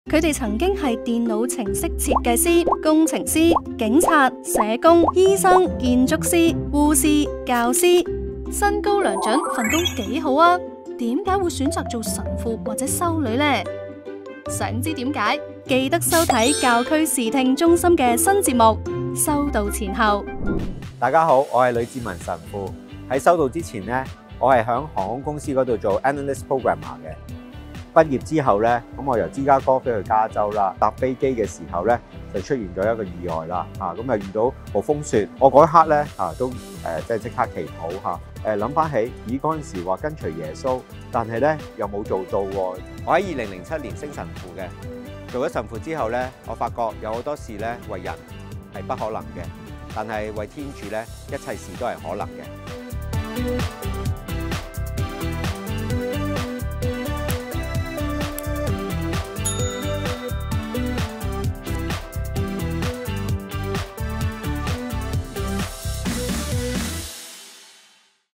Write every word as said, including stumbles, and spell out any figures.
佢哋曾經係電腦程式設計師、工程師、警察、社工、醫生、建築師、護士、教師，身高良準，份工幾好啊！點解會選擇做神父或者修女呢？想知點解？記得收睇教區視聽中心嘅新節目《修道前後》。 大家好，我係呂志文神父。喺修道之前呢，我係響航空公司嗰度做 analyst programmer 嘅。畢業之後咧，咁我由芝加哥飛去加州啦。搭飛機嘅時候咧，就出現咗一個意外啦。嚇，咁啊遇到暴風雪，我嗰一刻咧嚇都誒即係即刻祈禱嚇。誒諗翻起，咦嗰陣時話跟隨耶穌，但係咧又冇做到喎。我喺二零零七年升神父嘅，做咗神父之後咧，我發覺有好多事咧為人係不可能嘅，但係為天主咧一切事都係可能嘅。